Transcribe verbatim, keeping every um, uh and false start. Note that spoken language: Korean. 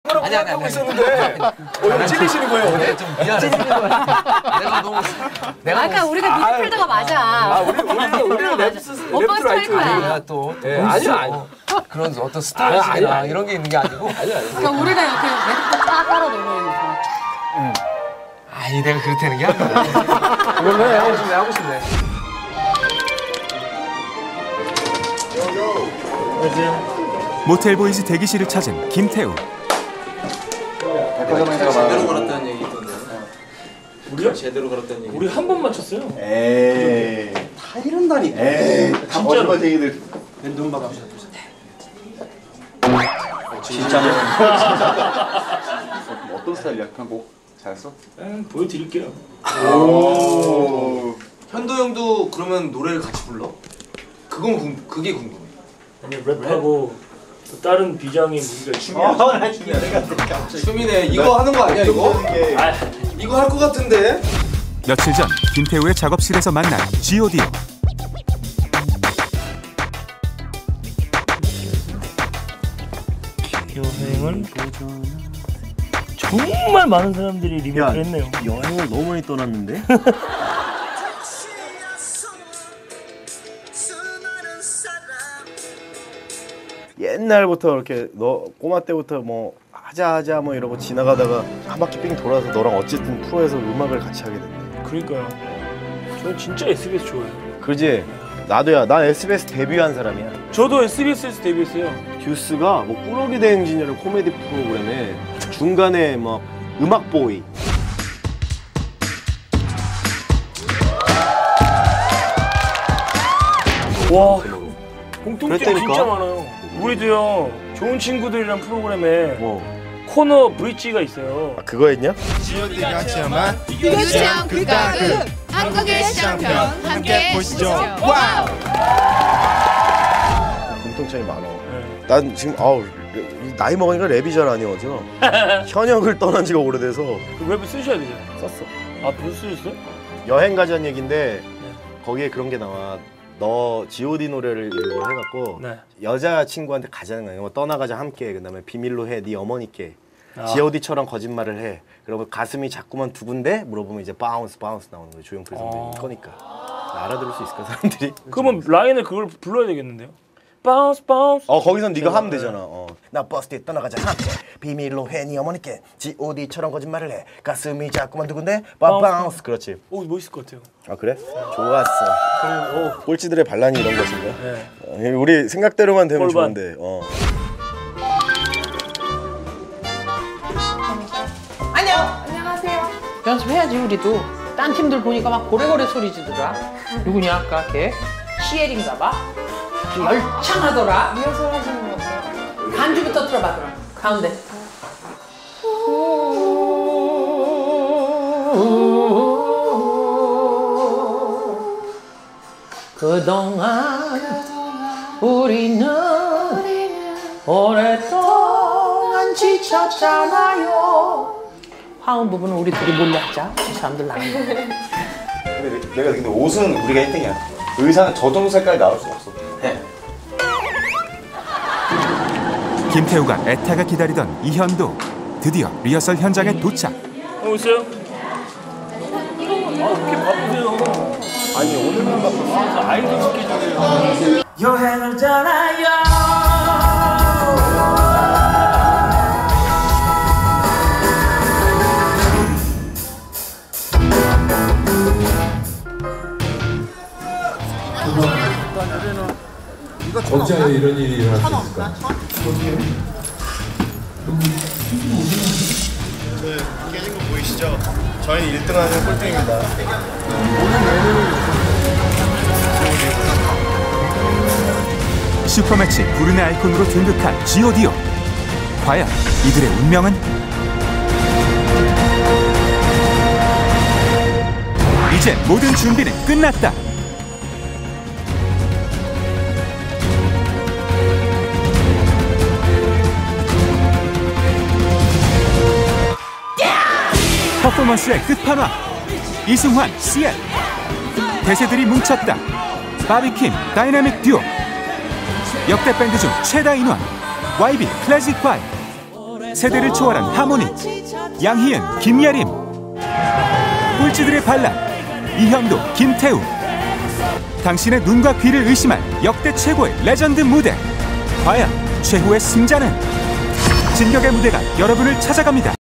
아니 아니 하고 있었는데 어, 찔리시는 거예요? 어디? 좀 미안해. 찔리는 거야. 내가 너무 내가 아까 너무... 우리가 미드필더가 맞아. 아 우리 우리 우리는 랩 오빠 스타일 거야. 내가 또 네, 아니요 아니. 그런 어떤 스타일이나 이런 게 있는 게 아니고. 아니 아니. 그러니까 우리가 이렇게 랩도 딱 깔아 놓으면. 응. 아니 내가 그렇다는 게 아니야. 그러면 하고 싶네 하고 싶네. 모텔보이즈 대기실을 찾은 김태우. 제대로 걸었다는 얘기 있던데. 우리요? 제대로 걸었다는 얘기. 우리 한 번 맞췄어요. 에이 다 이런다니까. 에이 다 거짓말 얘기들. 눈 봐봐. 진짜요? 어떤 스타일이야? 그냥 곡 잘했어? 응, 보여드릴게요. 오. 현도 형도 그러면 노래를 같이 불러? 그건 궁, 그게 궁금해. 아니 랩하고 또 다른 비장의 무기가 춤이야. 어, 나 춤이야. 내가 춤이네. 이거 하는 거 아니야 이거? 아, 이거 할 거 같은데? 며칠 전 김태우의 작업실에서 만난 지 오 디 오. 여행을 정말 많은 사람들이 리뷰를 했네요. 여행을 너무 많이 떠났는데? 옛날부터 이렇게 너 꼬마 때부터 뭐 하자 하자 뭐 이러고 지나가다가 한 바퀴 삥 돌아서 너랑 어쨌든 프로에서 음악을 같이 하게 됐네. 그러니까요. 저는 진짜 에스비에스 좋아해요. 그지? 나도야. 난 에스비에스 데뷔한 사람이야. 저도 에스비에스에서 데뷔했어요. 듀스가 뭐 꾸러기 대행진이라는 코미디 프로그램에 중간에 막 음악 보이. 와, 공통점 그랬다니까? 진짜 많아요. 우리도요. 좋은 친구들이란 프로그램에 뭐 코너 브릿지가 있어요. 아, 그거 했냐? 지오디가 체험한 유치원 극과 극 한국의 시장편 함께 보시죠. 와우. 공통점이 많아. 네. 난 지금 아우 나이 먹으니까 랩이 잘 안 이어져. 현역을 떠난 지가 오래돼서 그 웹을 쓰셔야 되잖아요. 썼어. 아, 벌써 쓰셨어요? 여행 가자는 얘긴데 거기에 그런 게 나와. 너 지 오 디 노래를 일부러 해갖고 네. 여자 친구한테 가자는 거야. 뭐 떠나가자 함께. 그다음에 비밀로 해 네 어머니께. 아. 지 오 디처럼 거짓말을 해. 그러면 가슴이 자꾸만 두근데 물어보면 이제 바운스 바운스 나오는 거예요. 조용필 선배님 아. 거니까. 알아들을 수 있을까 사람들이? 그러면 라인을 그걸 불러야 되겠는데요? 바운스 바운스. 어 거기선 네가 하면 되잖아. 어. 나 버스 뒤에 떠나가자 함께. 비밀로 해 네 어머니께. 지 오 디처럼 거짓말을 해. 가슴이 자꾸만 두근데 바 바운스. 그렇지. 오, 멋있을 것 같아요. 아 그래? 좋았어. 그리고 오. 꼴찌들의 반란이 이런 것인가? 네. 어, 우리 생각대로만 되면 꼴반. 좋은데. 어. 안녕. 안녕하세요. 연습해야지 우리도. 딴 팀들 보니까 막 고래고래 소리 지더라. 누구냐 아까 걔? 시엘인가 봐. 열창하더라. 리허설 하시는 거 같아요. 간주부터 틀어봐 그럼. 가운데. 그동안 우리는 오랫동안 지쳤잖아요. 화음 부분은 우리 둘이 몰래 하자. 이 사람들 나는 거. 근데 내가 근데 옷은 우리가 일 등이야. 의상은 저 정도 색깔이 나올 수 없어. 네. 김태우가 애타게 기다리던 이현도 드디어 리허설 현장에 도착. 어, 오세요? 아, 그렇게 바쁘세요. 아니 오늘만 바빴어. 아이돌 스케줄이에요. 여행을 떠나요. 언제 이런 일이 일어날 수 있을까? 그 깨진 거 보이시죠? 저희는 일 등하는 꼴등입니다. 슈퍼매치 불운의 아이콘으로 등극한 지 오 디 오. 과연 이들의 운명은? 이제 모든 준비는 끝났다. 퍼포먼스의 끝판왕 이승환, 씨엘. 대세들이 뭉쳤다. 바비킴 다이내믹 듀오. 역대 밴드 중 최다 인원 와이비 클래식 파이브. 세대를 초월한 하모니. 양희은, 김예림. 꼴찌들의 반란. 이현도, 김태우. 당신의 눈과 귀를 의심할 역대 최고의 레전드 무대. 과연 최후의 승자는? 진격의 무대가 여러분을 찾아갑니다.